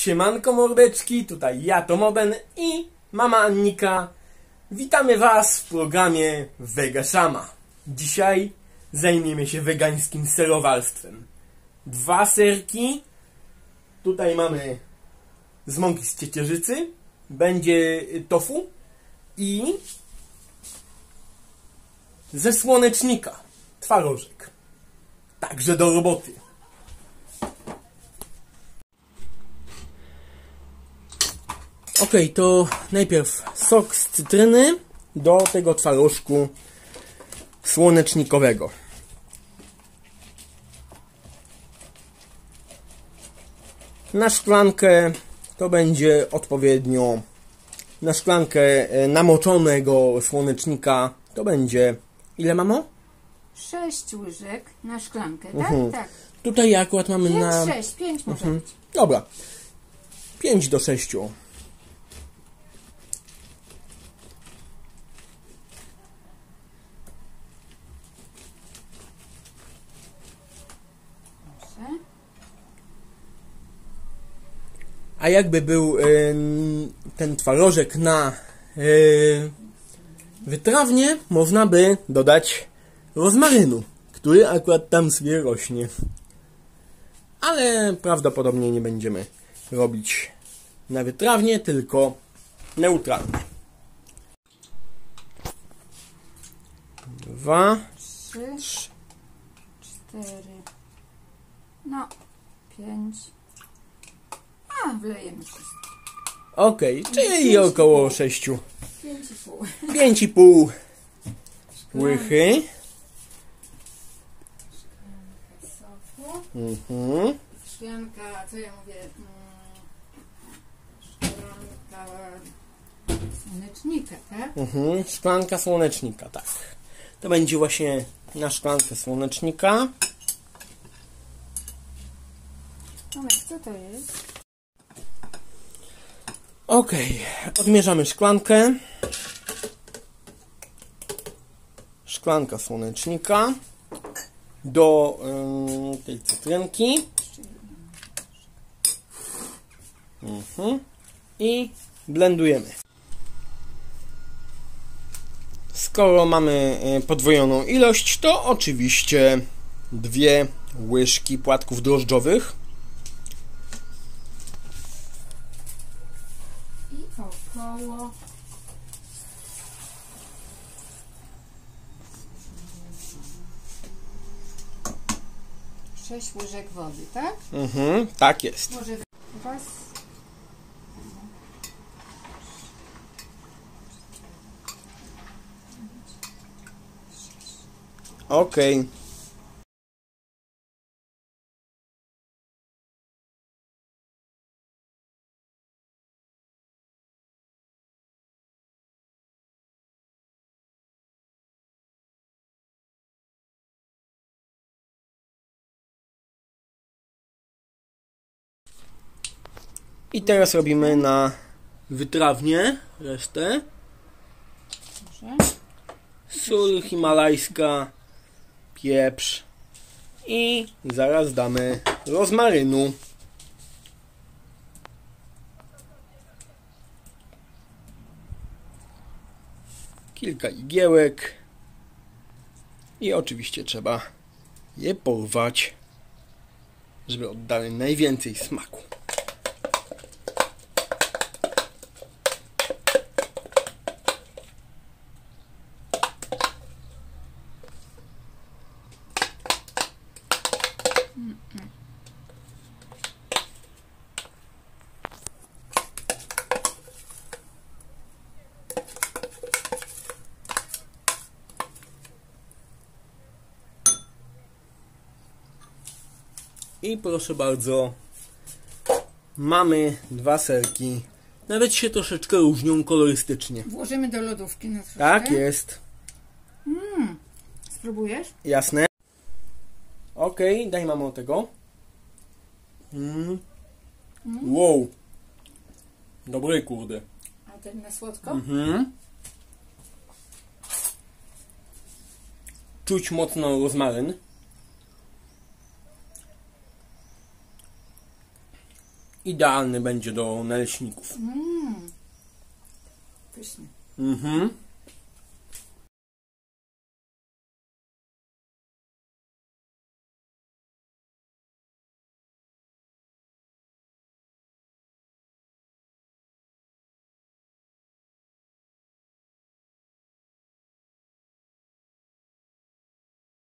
Siemanko mordeczki, tutaj ja Tomoben i mama Annika. Witamy Was w programie Vegashama. Dzisiaj zajmiemy się wegańskim serowarstwem. 2 serki. Tutaj mamy z mąki z ciecierzycy. Będzie tofu i ze słonecznika twarożek. Także do roboty. Ok, to najpierw sok z cytryny do tego twarożku słonecznikowego. Na szklankę to będzie odpowiednio, na szklankę namoczonego słonecznika to będzie, ile mamo? 6 łyżek na szklankę, tak? Tak. Tutaj akurat mamy 5, na... 6, 5 może być. Dobra. 5 do 6. A jakby był ten twarożek na wytrawnie, można by dodać rozmarynu, który akurat tam sobie rośnie. Ale prawdopodobnie nie będziemy robić na wytrawnie, tylko neutralnie. 2, 3, 4, no 5. A, wlejemy wszystko. ok, czyli około 6. 5,5. 5,5 łychy. Soku. Szklanka, co ja mówię? Szklanka słonecznika, tak? Szklanka słonecznika, tak. To będzie właśnie na szklankę słonecznika. Moment, co to jest? Ok, odmierzamy szklankę. Szklanka słonecznika do tej cytrynki. I blendujemy. Skoro mamy podwojoną ilość, to oczywiście 2 łyżki płatków drożdżowych. I około 6 łyżek wody, tak? Tak jest. Może raz. Ok. I teraz robimy na wytrawnie resztę. Proszę. Sól himalajska, pieprz i zaraz damy rozmarynu. Kilka igiełek i oczywiście trzeba je porwać, żeby oddały najwięcej smaku. I proszę bardzo, mamy 2 serki. Nawet się troszeczkę różnią kolorystycznie. Włożymy do lodówki na troszkę. Tak jest. Spróbujesz? Jasne. Ok, daj mamo tego. Wow. Dobry, kurde. A ten na słodko? Czuć mocno rozmaryn. idealny będzie do naleśników. Pyszny. Mhm.